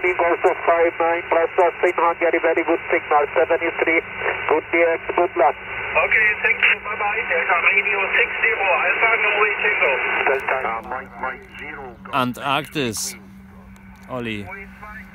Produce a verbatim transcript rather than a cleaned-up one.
morning, also five nine plus Austin Hungary, very good signal, seven three, good D X, good luck. Okay, thank you, bye bye, Delta Radio six zero, Alpha, Norway Tango. Delta, uh, Mike, Mike zero. Antarktis. Olli.